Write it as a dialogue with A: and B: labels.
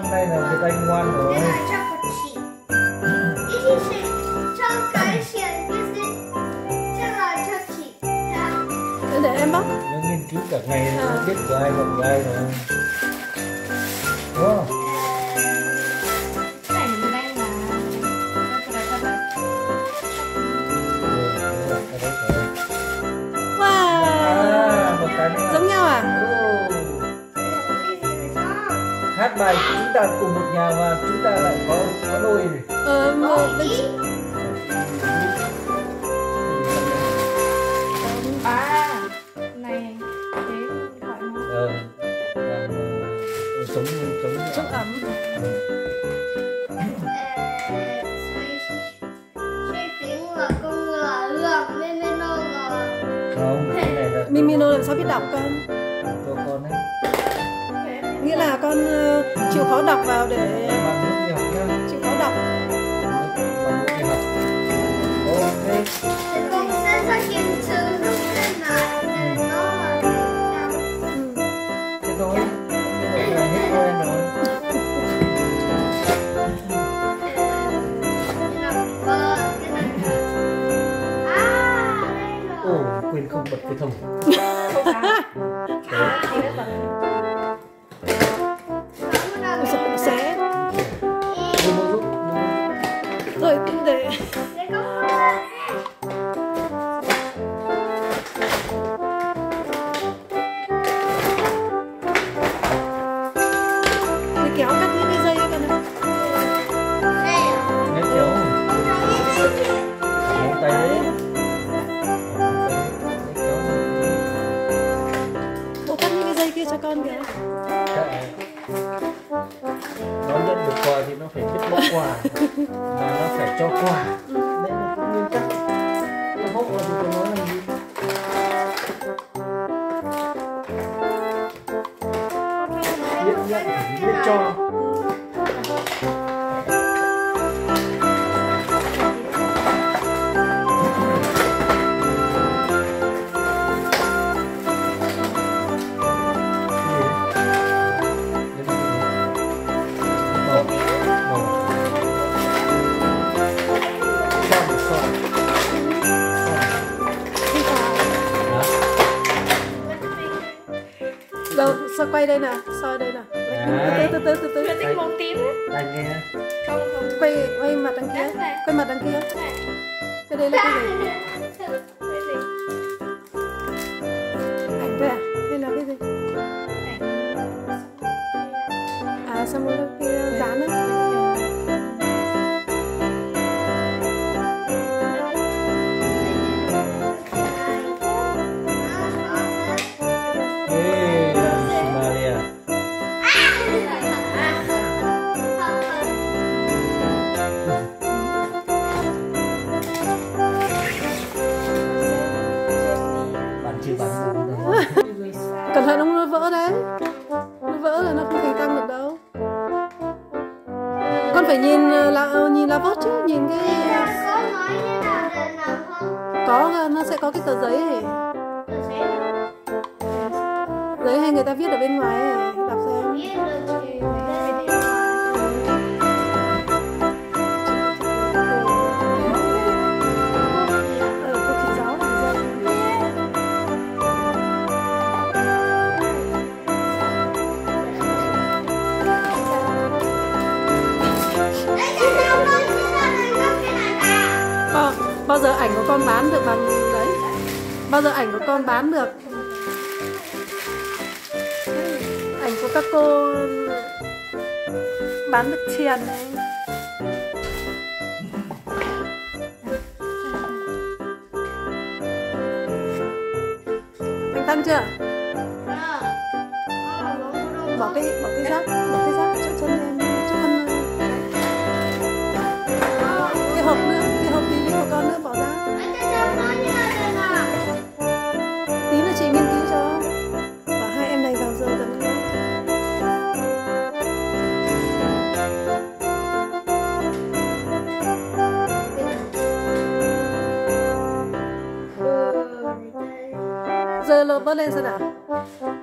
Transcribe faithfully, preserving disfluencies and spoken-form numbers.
A: năm nay là Việt Anh ngoan rồi.
B: Cái này cho của chị. Ý chị sẽ cho cái chuyện cái gì? Chắc là cho chị.
C: Để, để em bóc.
A: Nó nghiên cứu cả ngày
C: À.
A: nó biết của ai và của ai rồi. Đúng không?
B: Cái này mình đang là
C: Wow.
A: À, một cái nữa.
C: Giống nhau à?
A: Hát bài chúng ta cùng một nhà mà chúng ta lại có có đôi này.
C: Ờ, một bên
B: à này thế gọi nó
A: Ờ, làm, ờ, sống sống
C: chống ẩm.
B: suy tính là con là lượng nên nên nó là
A: không, cái này là
C: Mimino làm sao biết đọc con?
A: cho con ấy.
C: Nghĩa là con ờ, chịu khó đọc vào để
A: Bằng nước đi học nhá.
C: chịu khó đọc.
A: Bằng nước đi học. Ok.
B: con sẽ ra hiện trường lúc lên này để nó là
C: Ừ.
A: Thế thôi. Như vậy là hết quen rồi. Ồ, quên không bật cái thông.
C: Ôi giời, nó xé.
A: Đưa mua giúp.
C: Rồi để để kéo cắt những cái dây con này.
A: Nghe kiểu móng tay đấy.
C: Bố cắt những cái dây kia cho con kìa.
A: Nó nhận được quà thì nó phải biết bóc quà và nó phải cho quà. Đấy là cái nguyên tắc. Nó hốc là thì tôi nói là gì? Biết nhận thì biết cho.
C: Đâu, sao quay đây nè, soi đây nè.
A: Đấy.
C: Từ từ từ từ từ.
B: thích màu tím
A: Đây nghe.
B: không không
C: Quay quay mặt đằng kia, quay mặt đằng kia. Cái đây là cái gì? Ảnh thôi à? Hay là cái gì? À, xong rồi cái dán á.
A: Ê, Maria. Bạn chưa bán bún đâu.
C: Cẩn thận không nó vỡ đấy. Nó vỡ là nó không thành tăng được đâu. Con phải nhìn là nhìn lá vót chứ, nhìn cái
B: có nói như nào để làm không
C: có nó sẽ có cái tờ giấy ấy.
B: tôi sẽ
C: Giấy hay người ta viết ở bên ngoài ấy, đọc xem.
B: biết được thì để đi ngoài
C: Ờ, có khí gió thì sao? Ờ, bao giờ ảnh của con bán được bằng đấy? Bao giờ ảnh của con bán được? Ảnh của các cô bán được tiền đấy. Anh tăng chưa? Bỏ cái bỏ cái rác, bỏ cái rác cho chân em, cho con cái hộp nữa, cái hộp tí của con nữa bỏ ra. Tí nữa chị nghiên cứu cho. Bảo hai em này vào giờ gần nhau. Giờ lột bớt lên xem nào.